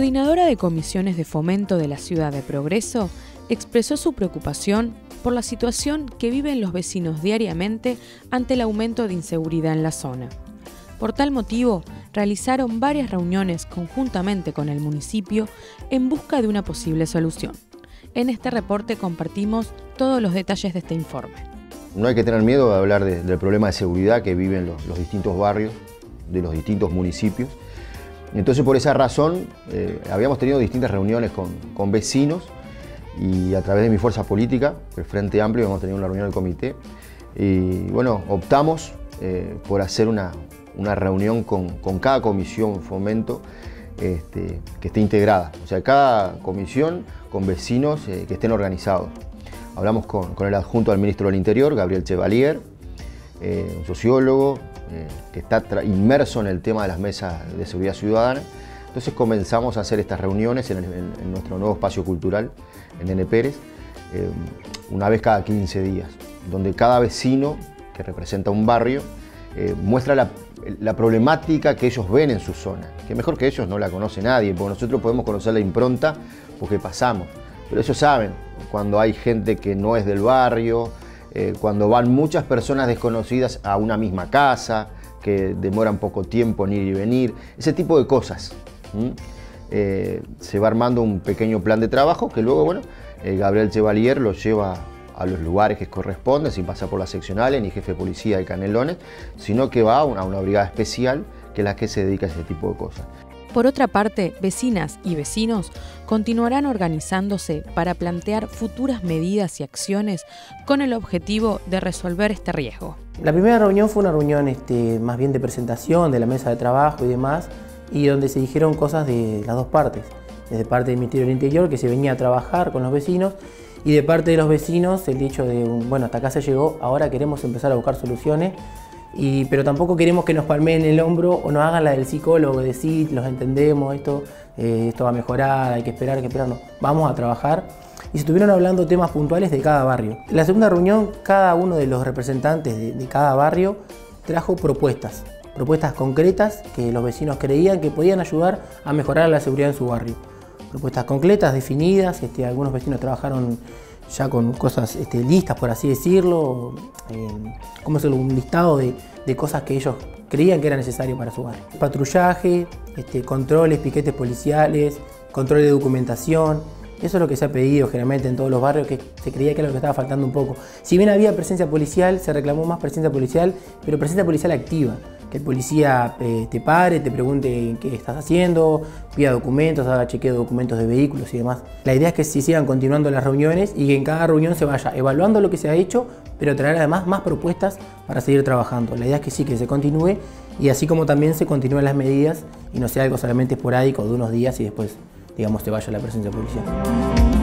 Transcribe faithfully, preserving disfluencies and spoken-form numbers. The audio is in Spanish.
coordinadora de comisiones de fomento de la ciudad de Progreso expresó su preocupación por la situación que viven los vecinos diariamente ante el aumento de inseguridad en la zona. Por tal motivo, realizaron varias reuniones conjuntamente con el municipio en busca de una posible solución. En este reporte compartimos todos los detalles de este informe. No hay que tener miedo de hablar de, del problema de seguridad que viven los, los distintos barrios de los distintos municipios. Entonces, por esa razón, eh, habíamos tenido distintas reuniones con, con vecinos y a través de mi fuerza política, el Frente Amplio, hemos tenido una reunión del comité y bueno, optamos eh, por hacer una, una reunión con, con cada comisión fomento este, que esté integrada, o sea, cada comisión con vecinos eh, que estén organizados. Hablamos con, con el adjunto al ministro del Interior, Gabriel Chevalier, eh, un sociólogo eh, que está inmerso en el tema de las mesas de seguridad ciudadana. Entonces comenzamos a hacer estas reuniones en, el, en, en nuestro nuevo espacio cultural, en Nene Pérez, eh, una vez cada quince días, donde cada vecino que representa un barrio eh, muestra la, la problemática que ellos ven en su zona, que mejor que ellos no la conoce nadie, porque nosotros podemos conocer la impronta porque pasamos, pero ellos saben cuando hay gente que no es del barrio, eh, cuando van muchas personas desconocidas a una misma casa, que demoran poco tiempo en ir y venir, ese tipo de cosas. ¿Mm? Eh, se va armando un pequeño plan de trabajo que luego, bueno, eh, Gabriel Chevalier lo lleva a los lugares que corresponden, sin pasar por las seccionales, ni jefe de policía de Canelones, sino que va a una, a una brigada especial que es la que se dedica a ese tipo de cosas. Por otra parte, vecinas y vecinos continuarán organizándose para plantear futuras medidas y acciones con el objetivo de resolver este riesgo. La primera reunión fue una reunión este, más bien de presentación de la mesa de trabajo y demás, y donde se dijeron cosas de las dos partes, desde parte del Ministerio del Interior, que se venía a trabajar con los vecinos, y de parte de los vecinos el dicho de, bueno, hasta acá se llegó, ahora queremos empezar a buscar soluciones, y, pero tampoco queremos que nos palmeen el hombro o nos hagan la del psicólogo, de sí, los entendemos, esto, eh, esto va a mejorar, hay que esperar, hay que esperar, no, vamos a trabajar. Y se estuvieron hablando temas puntuales de cada barrio. En la segunda reunión, cada uno de los representantes de, de cada barrio trajo propuestas, propuestas concretas que los vecinos creían que podían ayudar a mejorar la seguridad en su barrio. Propuestas concretas, definidas, este, algunos vecinos trabajaron ya con cosas este, listas, por así decirlo, eh, como es un listado de, de cosas que ellos creían que era necesario para su barrio. Patrullaje, este, controles, piquetes policiales, control de documentación. Eso es lo que se ha pedido generalmente en todos los barrios, que se creía que era lo que estaba faltando un poco. Si bien había presencia policial, se reclamó más presencia policial, pero presencia policial activa. Que el policía eh, te pare, te pregunte qué estás haciendo, pida documentos, haga chequeo de documentos de vehículos y demás. La idea es que se sigan continuando las reuniones y que en cada reunión se vaya evaluando lo que se ha hecho, pero traer además más propuestas para seguir trabajando. La idea es que sí, que se continúe y así como también se continúen las medidas y no sea algo solamente esporádico de unos días y después, digamos, se vaya la presencia policial.